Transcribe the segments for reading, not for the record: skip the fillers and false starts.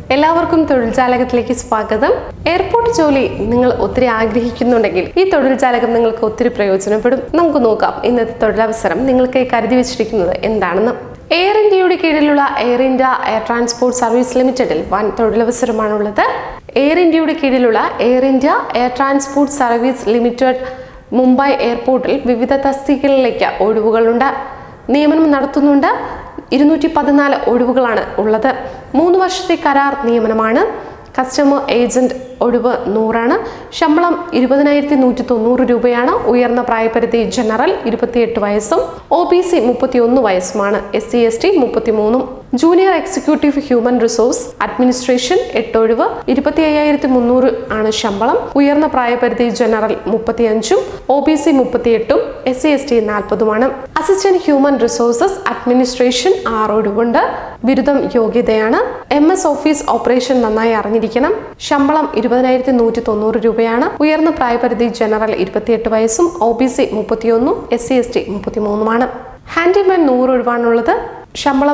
എല്ലാവർക്കും തൊഴിൽജാലകത്തിലേക്ക് സ്വാഗതം. എയർപോർട്ട് ജോലി നിങ്ങൾ ഒത്തിരി ആഗ്രഹിക്കുന്നുണ്ടെങ്കിൽ ഈ തൊഴിൽജാലകം നിങ്ങൾക്ക് ഒത്തിരി പ്രയോജനപ്പെടും. നമുക്ക് നോക്കാം ഇന്നത്തെ തൊഴിലവസരം നിങ്ങൾക്ക് കരുതി വെച്ചിരിക്കുന്നത് എന്താണെന്ന്. എയർ ഇന്ത്യയുടെ കീഴിലുള്ള Air India air transport service ലിമിറ്റഡിൽ വൻ തൊഴിലവസരമാണുള്ളത്. എയർ ഇന്ത്യയുടെ കീഴിലുള്ള Air India air transport service limited Mumbai എയർപോർട്ടിൽ വിവിധ തസ്തികകളിലേക്ക് ഒഴിവുകളുണ്ട്. നിയമനം നടത്തുന്നുണ്ട്. 214 ഒഴിവുകളാണ് ഉള്ളത്. 3 വർഷത്തെ കരാർ നിയമനമാണ്. കസ്റ്റമർ ഏജന്റ് ഒഴിവ് 100 ശമ്പളം 20,190 രൂപയാണ്. ഉയർന്ന പ്രായപരിധി ജനറൽ 28 വയസ്സും OBC 31 വയസ്സുമാണ്. SC ST 33. Junior executive human resource administration 8 ഒഴിവ് 25,300 ആണ് ശമ്പളം. ഉയർന്ന പ്രായപരിധി ജനറൽ 35ഉം OBC 38ഉം SC ST 40ഉമാണ്. അസിസ്റ്റന്റ് ഹ്യൂമൻ റിസോഴ്സസ് അഡ്മിനിസ്ട്രേഷൻ 6 ഒഴിവുണ്ട്. ബിരുദം യോഗ്യതയാണ്. MS ഓഫീസ് ഓപ്പറേഷൻ നന്നായി അറിഞ്ഞിരിക്കണം. ശമ്പളം 20,190 രൂപയാണ്. ഉയർന്ന പ്രായപരിധി ജനറൽ 28 വയസ്സും OBC 31ഉം SC ST 33ഉമാണ്. ഹാൻഡിമാൻ 100 ഒഴിവാണുള്ളത്. ശമ്പളം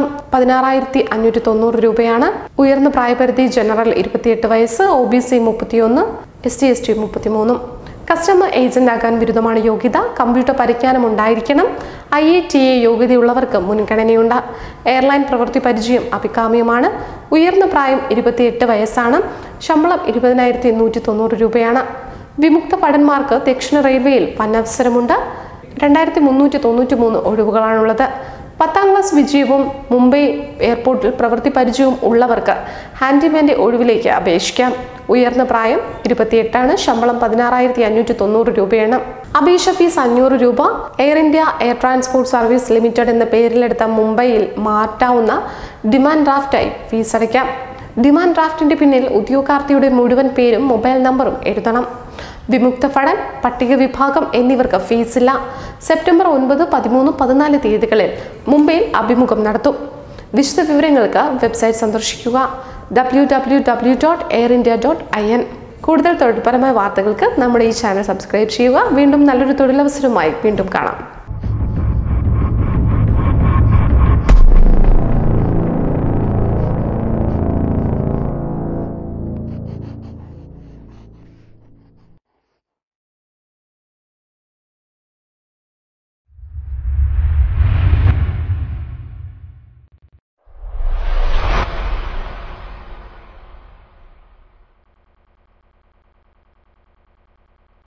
16,590 രൂപയാണ്. ഉയർന്ന പ്രായപരിധി ജനറൽ 28 വയസ്സ്, OBC 31, SC ST 33. Customer agent ആകാൻ ബിരുദമാണ് യോഗ്യത. കമ്പ്യൂട്ടർ പരിജ്ഞാനം ഉണ്ടായിരിക്കണം. IATA യോഗ്യതയുള്ളവർക്ക് മുൻഗണനയുണ്ട്. എയർലൈൻ പ്രവൃത്തി പരിചയം അഭികാമ്യമാണ്. ഉയർന്ന പ്രായം 28 വയസ്സാണ്. ശമ്പളം 20,190 രൂപയാണ്. വിമുക്ത ഭടന്മാർക്ക് ദക്ഷിണ റെയിൽവേയിൽ വനവസരമുണ്ട്. 2,393 ഒഴിവുകളാണുള്ളത്. 10ാം ക്ലാസ് വിജയവും മുംബൈ എയർപോർട്ടിൽ പ്രവൃത്തി പരിചയവും ഉള്ളവർക്ക് ഹാൻഡിമാന്റെ ഒഴിവിലേക്ക് അപേക്ഷിക്കാം. ഉയർന്ന പ്രായം 28. ശമ്പളം 16,590 രൂപയാണ്. അപേക്ഷ ഫീസ് 500 രൂപ. Air India air transport service limited എന്ന പേരിലെടുത്ത മുംബൈയിൽ മാറ്റാവുന്ന ഡിമാൻഡ് ഡ്രാഫ്റ്റായി ഫീസ് അടയ്ക്കാം. ഡിമാൻഡ് ഡ്രാഫ്റ്റിന്റെ പിന്നിൽ ഉദ്യോഗാർത്ഥിയുടെ മുഴുവൻ പേരും മൊബൈൽ നമ്പറും എഴുതണം. വിമുക്ത ഭടൻ, പട്ടിക വിഭാഗം എന്നിവർക്ക് ഫീസില്ല. സെപ്റ്റംബർ 9, 13, 14 തീയതികളിൽ മുംബൈയിൽ അഭിമുഖം നടത്തും. വിശദ വിവരങ്ങൾക്ക് വെബ്സൈറ്റ് സന്ദർശിക്കുക www.airindia.in. കൂടുതൽ തൊഴിൽപരമായ വാർത്തകൾക്ക് നമ്മുടെ ഈ ചാനൽ സബ്സ്ക്രൈബ് ചെയ്യുക. വീണ്ടും നല്ലൊരു തൊഴിലവസരവുമായി വീണ്ടും കാണാം.